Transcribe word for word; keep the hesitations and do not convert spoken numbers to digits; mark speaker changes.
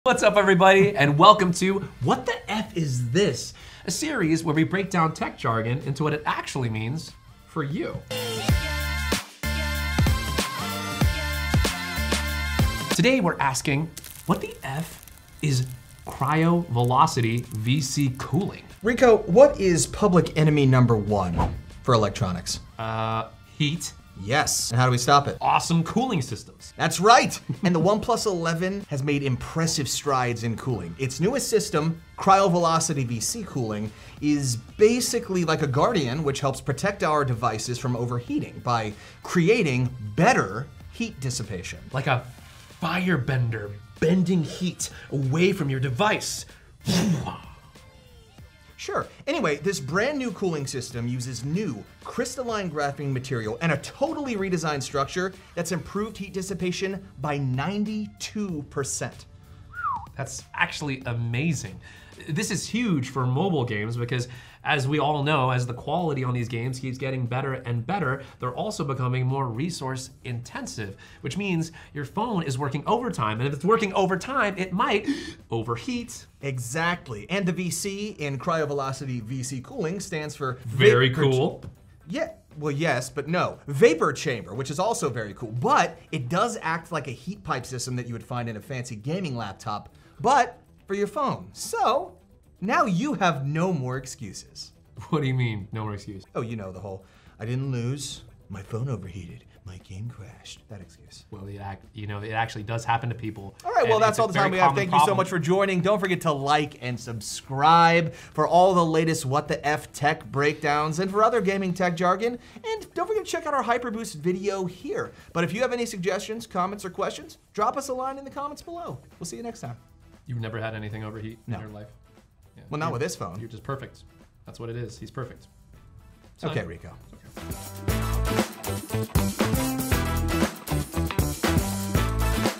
Speaker 1: What's up, everybody, and welcome to What the F is This? A series where we break down tech jargon into what it actually means for you. Today we're asking, what the F is Cryo-Velocity V C Cooling?
Speaker 2: Rico, what is public enemy number one for electronics?
Speaker 1: Uh, heat.
Speaker 2: Yes, and how do we stop it?
Speaker 1: Awesome cooling systems.
Speaker 2: That's right, and the OnePlus eleven has made impressive strides in cooling. Its newest system, Cryo-Velocity V C Cooling, is basically like a guardian which helps protect our devices from overheating by creating better heat dissipation.
Speaker 1: Like a firebender bending heat away from your device.
Speaker 2: Sure. Anyway, this brand new cooling system uses new crystalline graphene material and a totally redesigned structure that's improved heat dissipation by ninety-two percent.
Speaker 1: That's actually amazing. This is huge for mobile games because, as we all know, as the quality on these games keeps getting better and better, they're also becoming more resource intensive, which means your phone is working overtime, and if it's working overtime, it might overheat.
Speaker 2: Exactly, and the V C in Cryo-Velocity V C Cooling stands for
Speaker 1: Very
Speaker 2: vapor
Speaker 1: cool.
Speaker 2: Yeah, well, yes, but no. Vapor chamber, which is also very cool, but it does act like a heat pipe system that you would find in a fancy gaming laptop, but for your phone. So now you have no more excuses.
Speaker 1: What do you mean, no more excuse?
Speaker 2: Oh, you know the whole, I didn't lose, my phone overheated, my game crashed, that excuse.
Speaker 1: Well, it act, you know, it actually does happen to people.
Speaker 2: All right, well,
Speaker 1: and
Speaker 2: that's all the time we have. Thank you so much for joining. Don't forget to like and subscribe for all the latest What the F tech breakdowns and for other gaming tech jargon. And don't forget to check out our HyperBoost video here. But if you have any suggestions, comments, or questions, drop us a line in the comments below. We'll see you next time.
Speaker 1: You've never had anything overheat
Speaker 2: No.
Speaker 1: in your life? Yeah.
Speaker 2: Well, not
Speaker 1: You're-
Speaker 2: with this phone.
Speaker 1: You're just perfect. That's what it is. He's perfect. So-
Speaker 2: Okay, Rico.
Speaker 1: Okay.